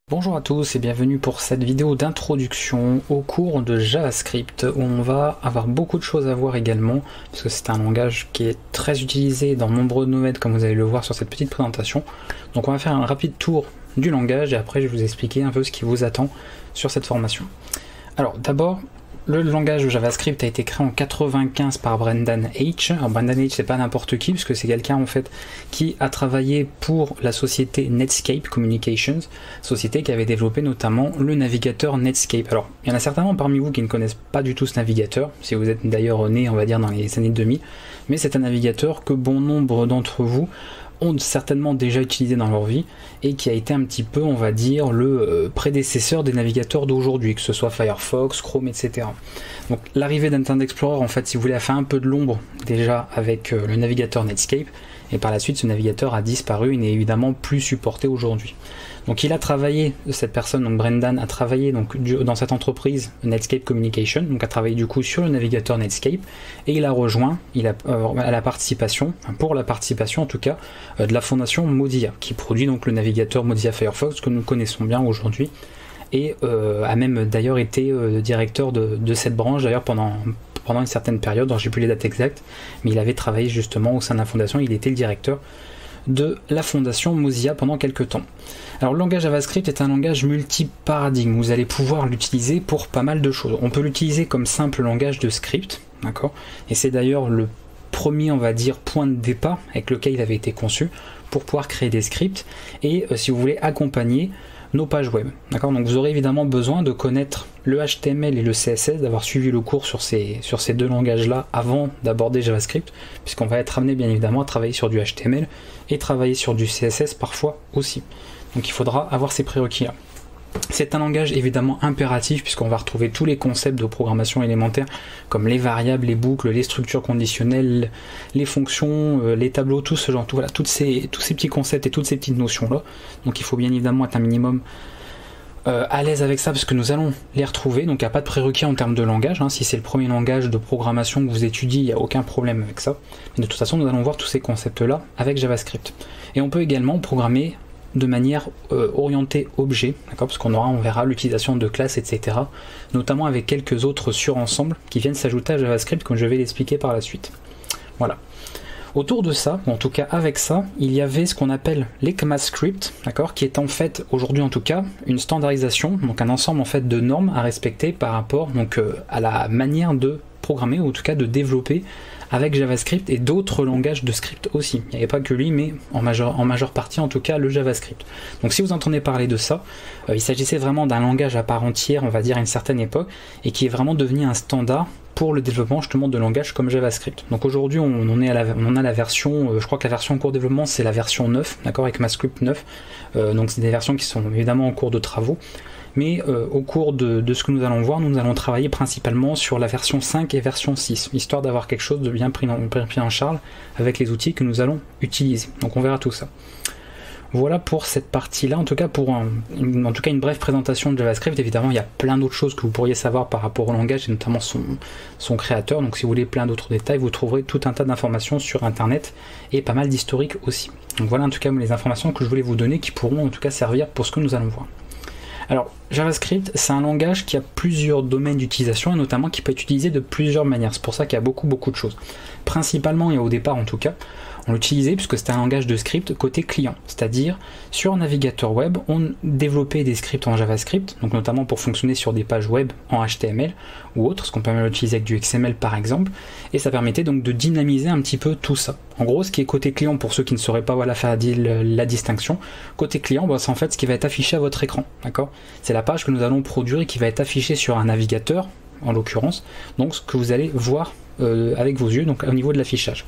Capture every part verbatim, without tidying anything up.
Bonjour à tous et bienvenue pour cette vidéo d'introduction au cours de JavaScript où on va avoir beaucoup de choses à voir également parce que c'est un langage qui est très utilisé dans nombreux domaines comme vous allez le voir sur cette petite présentation. Donc on va faire un rapide tour du langage et après je vais vous expliquer un peu ce qui vous attend sur cette formation. Alors d'abord, le langage de JavaScript a été créé en quatre-vingt-quinze par Brendan Eich. Alors Brendan Eich c'est pas n'importe qui puisque c'est quelqu'un en fait qui a travaillé pour la société Netscape Communications, société qui avait développé notamment le navigateur Netscape. Alors il y en a certainement parmi vous qui ne connaissent pas du tout ce navigateur, si vous êtes d'ailleurs né on va dire dans les années deux mille, mais c'est un navigateur que bon nombre d'entre vous ont certainement déjà utilisé dans leur vie et qui a été un petit peu, on va dire, le prédécesseur des navigateurs d'aujourd'hui, que ce soit Firefox, Chrome, et cetera. Donc l'arrivée d'Internet Explorer, en fait, si vous voulez, a fait un peu de l'ombre déjà avec le navigateur Netscape, et par la suite, ce navigateur a disparu et n'est évidemment plus supporté aujourd'hui. Donc il a travaillé, cette personne, donc Brendan, a travaillé donc, dans cette entreprise Netscape Communication, donc a travaillé du coup sur le navigateur Netscape, et il a rejoint il a, euh, à la participation, pour la participation en tout cas, euh, de la fondation Mozilla, qui produit donc le navigateur Mozilla Firefox que nous connaissons bien aujourd'hui, et euh, a même d'ailleurs été euh, directeur de, de cette branche d'ailleurs pendant, pendant une certaine période, alors j'ai plus les dates exactes, mais il avait travaillé justement au sein de la fondation, il était le directeur de la fondation Mozilla pendant quelques temps. Alors le langage JavaScript est un langage multi-paradigme, vous allez pouvoir l'utiliser pour pas mal de choses. On peut l'utiliser comme simple langage de script, d'accord, et c'est d'ailleurs le premier, on va dire, point de départ avec lequel il avait été conçu pour pouvoir créer des scripts et euh, si vous voulez accompagner nos pages web, d'accord. Donc vous aurez évidemment besoin de connaître le H T M L et le C S S, d'avoir suivi le cours sur ces, sur ces deux langages-là avant d'aborder JavaScript, puisqu'on va être amené bien évidemment à travailler sur du H T M L et travailler sur du C S S parfois aussi. Donc il faudra avoir ces prérequis-là. C'est un langage évidemment impératif puisqu'on va retrouver tous les concepts de programmation élémentaire comme les variables, les boucles, les structures conditionnelles, les fonctions, euh, les tableaux, tout ce genre, tout, voilà, toutes ces, tous ces petits concepts et toutes ces petites notions-là. Donc il faut bien évidemment être un minimum euh, à l'aise avec ça parce que nous allons les retrouver. Donc il n'y a pas de prérequis en termes de langage. Hein. Si c'est le premier langage de programmation que vous étudiez, il n'y a aucun problème avec ça. Mais de toute façon, nous allons voir tous ces concepts-là avec JavaScript. Et on peut également programmer de manière euh, orientée objet, d'accord, parce qu'on aura, on verra l'utilisation de classes, et cetera, notamment avec quelques autres surensembles qui viennent s'ajouter à JavaScript, comme je vais l'expliquer par la suite. Voilà. Autour de ça, ou en tout cas avec ça, il y avait ce qu'on appelle l'ECMAScript, d'accord, qui est en fait, aujourd'hui en tout cas, une standardisation, donc un ensemble en fait de normes à respecter par rapport donc euh, à la manière de programmer, ou en tout cas de développer avec JavaScript et d'autres langages de script aussi. Il n'y avait pas que lui, mais en majeure, en majeure partie en tout cas le JavaScript. Donc si vous entendez parler de ça, euh, il s'agissait vraiment d'un langage à part entière, on va dire à une certaine époque, et qui est vraiment devenu un standard pour le développement justement de langages comme JavaScript. Donc aujourd'hui on, on, est à la, on en a la version, euh, je crois que la version en cours de développement c'est la version neuf, d'accord, avec ECMAScript neuf, euh, donc c'est des versions qui sont évidemment en cours de travaux. Mais euh, au cours de, de ce que nous allons voir, nous allons travailler principalement sur la version cinq et version six, histoire d'avoir quelque chose de bien pris en, pris en charge avec les outils que nous allons utiliser. Donc on verra tout ça. Voilà pour cette partie-là, en tout cas pour un, une, en tout cas une brève présentation de JavaScript. Évidemment, il y a plein d'autres choses que vous pourriez savoir par rapport au langage, et notamment son, son créateur. Donc si vous voulez plein d'autres détails, vous trouverez tout un tas d'informations sur Internet et pas mal d'historique aussi. Donc voilà en tout cas les informations que je voulais vous donner qui pourront en tout cas servir pour ce que nous allons voir. Alors, JavaScript, c'est un langage qui a plusieurs domaines d'utilisation et notamment qui peut être utilisé de plusieurs manières. C'est pour ça qu'il y a beaucoup, beaucoup de choses. Principalement, et au départ en tout cas, on l'utilisait puisque c'était un langage de script côté client. C'est-à-dire, sur un navigateur web, on développait des scripts en JavaScript, donc notamment pour fonctionner sur des pages web en H T M L ou autre, ce qu'on peut même utiliser avec du X M L par exemple, et ça permettait donc de dynamiser un petit peu tout ça. En gros, ce qui est côté client, pour ceux qui ne sauraient pas voilà, faire la, la distinction, côté client, bah, c'est en fait ce qui va être affiché à votre écran, d'accord ? C'est la page que nous allons produire et qui va être affichée sur un navigateur, en l'occurrence, donc ce que vous allez voir euh, avec vos yeux, donc au niveau de l'affichage.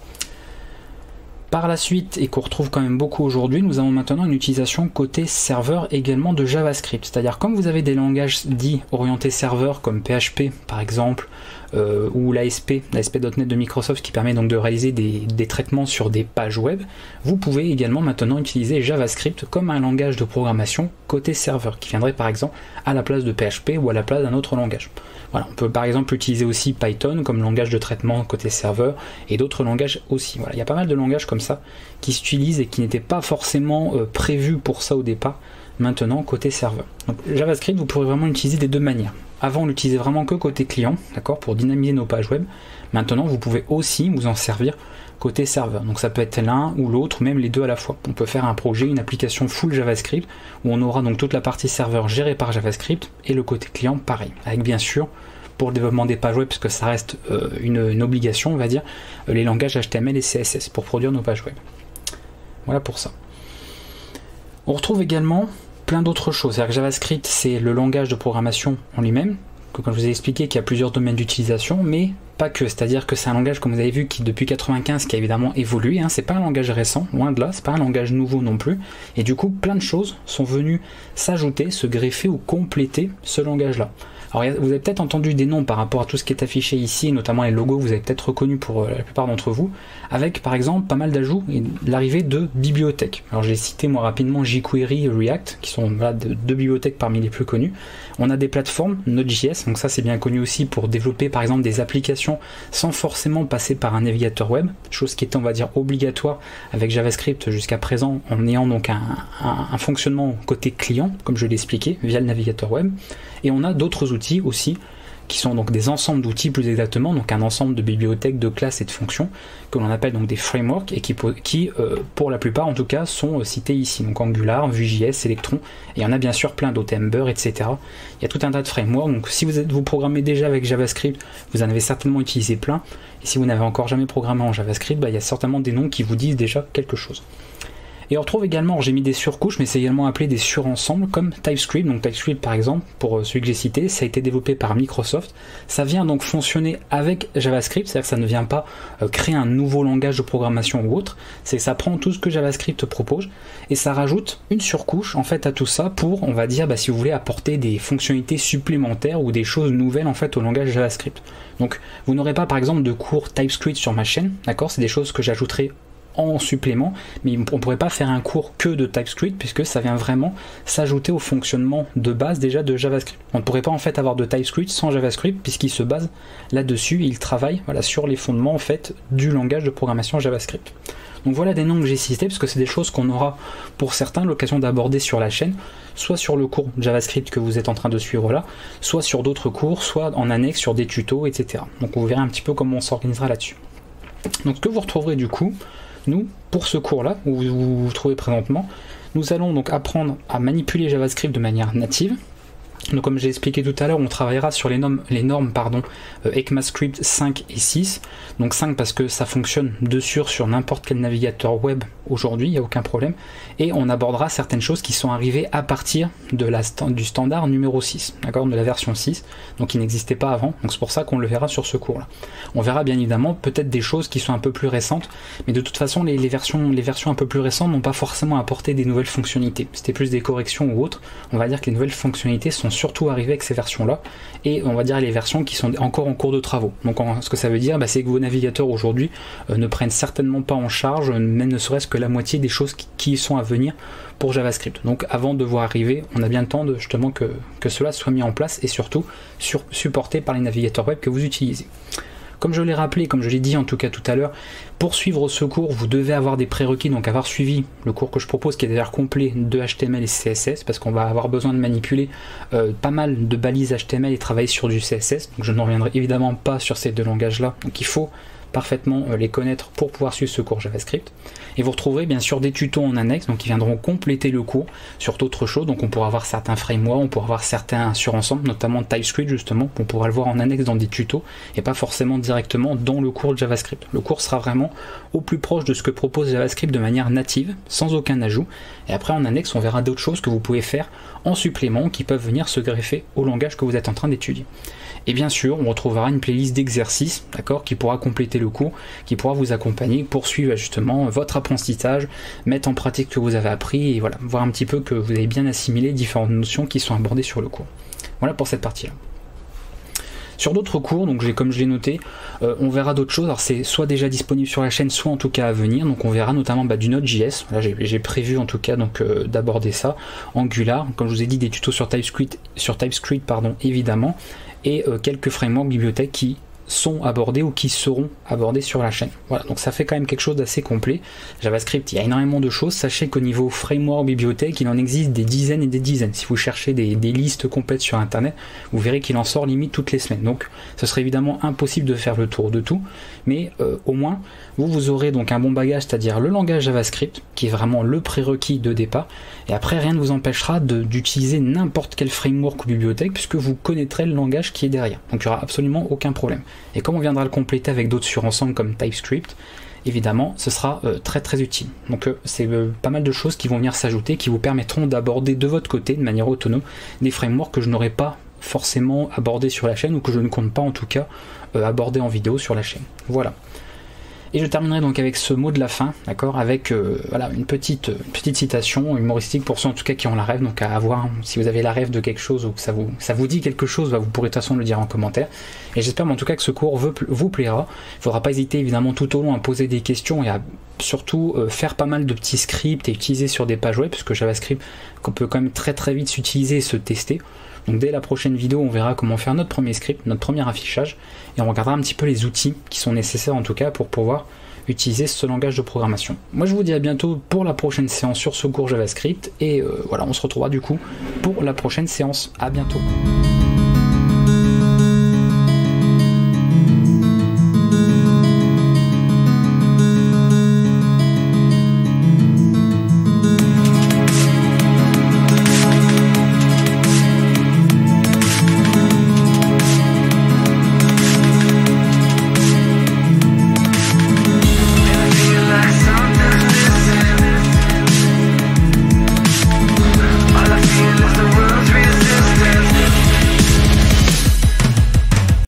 Par la suite, et qu'on retrouve quand même beaucoup aujourd'hui, nous avons maintenant une utilisation côté serveur également de JavaScript. C'est-à-dire comme vous avez des langages dits orientés serveur comme P H P par exemple, euh, ou l'A S P, l'A S P point net de Microsoft qui permet donc de réaliser des, des traitements sur des pages web, vous pouvez également maintenant utiliser JavaScript comme un langage de programmation côté serveur, qui viendrait par exemple à la place de P H P ou à la place d'un autre langage. Voilà, on peut par exemple utiliser aussi Python comme langage de traitement côté serveur et d'autres langages aussi. Voilà, il y a pas mal de langages comme ça qui s'utilisent et qui n'étaient pas forcément euh, prévus pour ça au départ, maintenant côté serveur. Donc JavaScript, vous pourrez vraiment l'utiliser des deux manières. Avant, on l'utilisait vraiment que côté client, d'accord, pour dynamiser nos pages web. Maintenant, vous pouvez aussi vous en servir côté serveur. Donc ça peut être l'un ou l'autre, même les deux à la fois. On peut faire un projet, une application full JavaScript, où on aura donc toute la partie serveur gérée par JavaScript, et le côté client pareil, avec bien sûr, pour le développement des pages web, parce que ça reste euh, une, une obligation, on va dire, euh, les langages H T M L et C S S pour produire nos pages web. Voilà pour ça. On retrouve également plein d'autres choses. C'est-à-dire que JavaScript, c'est le langage de programmation en lui-même, que comme je vous ai expliqué, qu'il y a plusieurs domaines d'utilisation, mais pas que. C'est-à-dire que c'est un langage, comme vous avez vu, qui depuis quatre-vingt-quinze, qui a évidemment évolué. Hein. C'est pas un langage récent, loin de là. C'est pas un langage nouveau non plus. Et du coup, plein de choses sont venues s'ajouter, se greffer ou compléter ce langage-là. Alors vous avez peut-être entendu des noms par rapport à tout ce qui est affiché ici, notamment les logos, vous avez peut-être reconnu pour la plupart d'entre vous, avec par exemple pas mal d'ajouts et l'arrivée de bibliothèques. Alors j'ai cité moi rapidement jQuery et React, qui sont là, deux bibliothèques parmi les plus connues. On a des plateformes, Node.js, donc ça c'est bien connu aussi pour développer par exemple des applications sans forcément passer par un navigateur web, chose qui était on va dire obligatoire avec JavaScript jusqu'à présent, en ayant donc un, un, un fonctionnement côté client, comme je l'ai expliqué, via le navigateur web. Et on a d'autres outils aussi, qui sont donc des ensembles d'outils plus exactement, donc un ensemble de bibliothèques, de classes et de fonctions, que l'on appelle donc des frameworks, et qui, qui euh, pour la plupart en tout cas, sont cités ici, donc Angular, Vue.js, Electron, et il y en a bien sûr plein d'autres, Ember, et cetera. Il y a tout un tas de frameworks, donc si vous, êtes, vous programmez déjà avec JavaScript, vous en avez certainement utilisé plein, et si vous n'avez encore jamais programmé en JavaScript, bah, il y a certainement des noms qui vous disent déjà quelque chose. Et on retrouve également, j'ai mis des surcouches, mais c'est également appelé des surensembles, comme TypeScript. Donc TypeScript par exemple, pour celui que j'ai cité, ça a été développé par Microsoft. Ça vient donc fonctionner avec JavaScript, c'est-à-dire que ça ne vient pas euh, créer un nouveau langage de programmation ou autre, c'est que ça prend tout ce que JavaScript propose, et ça rajoute une surcouche en fait à tout ça pour, on va dire, bah, si vous voulez apporter des fonctionnalités supplémentaires ou des choses nouvelles en fait au langage JavaScript. Donc vous n'aurez pas par exemple de cours TypeScript sur ma chaîne, d'accord, c'est des choses que j'ajouterai en supplément, mais on ne pourrait pas faire un cours que de TypeScript puisque ça vient vraiment s'ajouter au fonctionnement de base déjà de JavaScript. On ne pourrait pas en fait avoir de TypeScript sans JavaScript puisqu'il se base là-dessus, il travaille voilà, sur les fondements en fait du langage de programmation JavaScript. Donc voilà des noms que j'ai cités parce que c'est des choses qu'on aura pour certains l'occasion d'aborder sur la chaîne, soit sur le cours JavaScript que vous êtes en train de suivre là, soit sur d'autres cours, soit en annexe sur des tutos, et cetera. Donc on verra un petit peu comment on s'organisera là-dessus. Donc ce que vous retrouverez du coup, nous, pour ce cours-là, où vous vous trouvez présentement, nous allons donc apprendre à manipuler JavaScript de manière native. Donc comme j'ai expliqué tout à l'heure, on travaillera sur les normes, les normes pardon, euh, ECMAScript cinq et six. Donc cinq parce que ça fonctionne de sûr sur n'importe quel navigateur web aujourd'hui, il n'y a aucun problème. Et on abordera certaines choses qui sont arrivées à partir de la stand, du standard numéro six, d'accord, de la version six, donc qui n'existait pas avant. Donc c'est pour ça qu'on le verra sur ce cours-là. On verra bien évidemment peut-être des choses qui sont un peu plus récentes, mais de toute façon les, les, versions, les versions un peu plus récentes n'ont pas forcément apporté des nouvelles fonctionnalités. C'était plus des corrections ou autres. On va dire que les nouvelles fonctionnalités sont surtout arrivées avec ces versions-là, et on va dire les versions qui sont encore en cours de travaux. Donc en, ce que ça veut dire, bah, c'est que vos navigateurs aujourd'hui euh, ne prennent certainement pas en charge, même ne serait-ce que la moitié des choses qui, qui sont à venir pour JavaScript. Donc avant de voir arriver, on a bien le temps de justement que, que cela soit mis en place et surtout sur, supporté par les navigateurs web que vous utilisez. Comme je l'ai rappelé, comme je l'ai dit en tout cas tout à l'heure, pour suivre ce cours, vous devez avoir des prérequis, donc avoir suivi le cours que je propose, qui est d'ailleurs complet de H T M L et C S S, parce qu'on va avoir besoin de manipuler euh, pas mal de balises H T M L et travailler sur du C S S. Donc je ne reviendrai évidemment pas sur ces deux langages-là. Donc il faut parfaitement euh, les connaître pour pouvoir suivre ce cours JavaScript. Et vous retrouverez bien sûr des tutos en annexe, donc qui viendront compléter le cours sur d'autres choses. Donc on pourra avoir certains frameworks, on pourra avoir certains surensembles, notamment TypeScript justement, on pourra le voir en annexe dans des tutos et pas forcément directement dans le cours de JavaScript. Le cours sera vraiment au plus proche de ce que propose JavaScript de manière native, sans aucun ajout. Et après en annexe, on verra d'autres choses que vous pouvez faire en supplément qui peuvent venir se greffer au langage que vous êtes en train d'étudier. Et bien sûr, on retrouvera une playlist d'exercices, d'accord, qui pourra compléter le cours, qui pourra vous accompagner, poursuivre justement votre apprentissage, mettre en pratique ce que vous avez appris et voilà, voir un petit peu que vous avez bien assimilé différentes notions qui sont abordées sur le cours. Voilà pour cette partie-là. Sur d'autres cours, donc j'ai comme je l'ai noté, euh, on verra d'autres choses. Alors c'est soit déjà disponible sur la chaîne, soit en tout cas à venir. Donc on verra notamment bah, du Node.js. Voilà, j'ai prévu en tout cas donc euh, d'aborder ça. Angular, comme je vous ai dit, des tutos sur TypeScript, sur TypeScript pardon, évidemment, et euh, quelques frameworks bibliothèques qui sont abordés ou qui seront abordés sur la chaîne. Voilà, donc ça fait quand même quelque chose d'assez complet. JavaScript, il y a énormément de choses. Sachez qu'au niveau framework, bibliothèque, il en existe des dizaines et des dizaines. Si vous cherchez des, des listes complètes sur internet, vous verrez qu'il en sort limite toutes les semaines. Donc ce serait évidemment impossible de faire le tour de tout, mais euh, au moins vous, vous aurez donc un bon bagage, c'est-à-dire le langage JavaScript, qui est vraiment le prérequis de départ, et après rien ne vous empêchera d'utiliser n'importe quel framework ou bibliothèque, puisque vous connaîtrez le langage qui est derrière. Donc il n'y aura absolument aucun problème. Et comme on viendra le compléter avec d'autres surensembles comme TypeScript, évidemment ce sera euh, très très utile. Donc euh, c'est euh, pas mal de choses qui vont venir s'ajouter, qui vous permettront d'aborder de votre côté, de manière autonome, des frameworks que je n'aurais pas forcément abordés sur la chaîne, ou que je ne compte pas en tout cas euh, aborder en vidéo sur la chaîne. Voilà. Et je terminerai donc avec ce mot de la fin, d'accord, avec euh, voilà, une petite, une petite citation humoristique pour ceux en tout cas qui ont la rêve, donc à avoir, si vous avez la rêve de quelque chose ou que ça vous, ça vous dit quelque chose, bah, vous pourrez de toute façon le dire en commentaire. Et j'espère en tout cas que ce cours vous, vous plaira. Il ne faudra pas hésiter évidemment tout au long à poser des questions et à surtout euh, faire pas mal de petits scripts et utiliser sur des pages web, puisque JavaScript qu'on peut quand même très très vite s'utiliser et se tester. Donc dès la prochaine vidéo, on verra comment faire notre premier script, notre premier affichage, et on regardera un petit peu les outils qui sont nécessaires en tout cas pour pouvoir utiliser ce langage de programmation. Moi je vous dis à bientôt pour la prochaine séance sur ce cours JavaScript, et euh, voilà, on se retrouvera du coup pour la prochaine séance. À bientôt.